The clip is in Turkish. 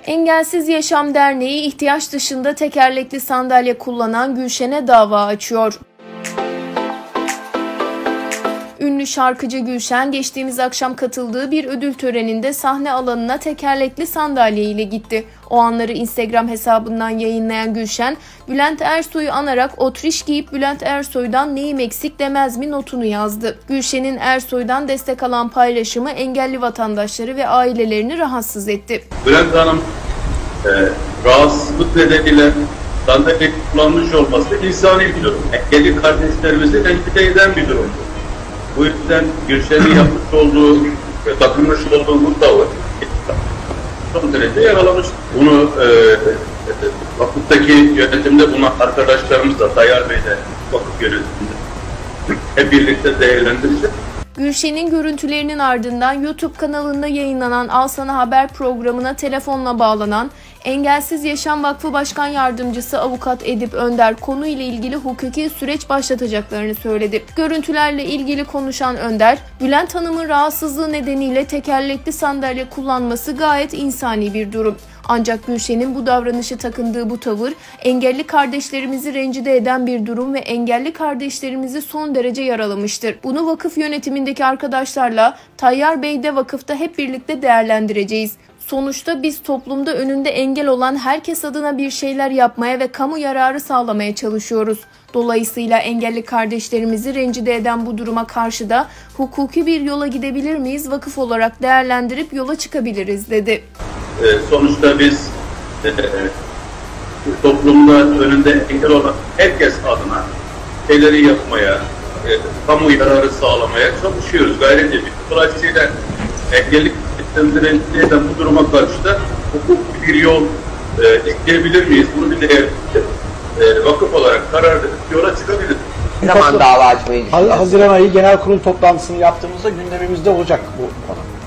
Engelsiz Yaşam Derneği ihtiyaç dışında tekerlekli sandalye kullanan Gülşen'e dava açıyor. Ünlü şarkıcı Gülşen geçtiğimiz akşam katıldığı bir ödül töreninde sahne alanına tekerlekli sandalye ile gitti. O anları Instagram hesabından yayınlayan Gülşen, Bülent Ersoy'u anarak otriş giyip Bülent Ersoy'dan neyim eksik demez mi notunu yazdı. Gülşen'in Ersoy'dan destek alan paylaşımı engelli vatandaşları ve ailelerini rahatsız etti. Bülent Hanım rahatsızlık nedeniyle sandalye kullanmış olması insani bir durum. Engelli kardeşlerimizi rencide eden bir durum. Bu yüzden Gülşen'in yapmış olduğu ve takılmış olduğu bu tavır son derece yaralamış. Bunu vakıftaki yönetimde bulunan arkadaşlarımız da Tayyar Bey de vakıf yönetiminde hep birlikte değerlendirecek. Gülşen'in görüntülerinin ardından YouTube kanalında yayınlanan Al Sana Haber programına telefonla bağlanan Engelsiz Yaşam Vakfı Başkan Yardımcısı Avukat Edip Önder konuyla ilgili hukuki süreç başlatacaklarını söyledi. Görüntülerle ilgili konuşan Önder, Bülent Hanım'ın rahatsızlığı nedeniyle tekerlekli sandalye kullanması gayet insani bir durum. Ancak Gülşen'in bu davranışı takındığı bu tavır engelli kardeşlerimizi rencide eden bir durum ve engelli kardeşlerimizi son derece yaralamıştır. Bunu vakıf yönetimindeki arkadaşlarla Tayyar Bey'de vakıfta hep birlikte değerlendireceğiz. Sonuçta biz toplumda önünde engel olan herkes adına bir şeyler yapmaya ve kamu yararı sağlamaya çalışıyoruz. Dolayısıyla engelli kardeşlerimizi rencide eden bu duruma karşı da hukuki bir yola gidebilir miyiz? Vakıf olarak değerlendirip yola çıkabiliriz dedi. Sonuçta biz toplumda önünde engel olan herkes adına şeyleri yapmaya, kamu yararı sağlamaya çalışıyoruz, gayret ediyoruz. Dolayısıyla engelli rencide eden bu duruma karşı da hukuki bir yol izleyebilir miyiz? Bunu bir de vakıf olarak karar verip yola çıkabiliriz. Ne zaman dava açmayı düşünüyorsunuz? Haziran ayı genel kurul toplantısını yaptığımızda gündemimizde olacak bu konu.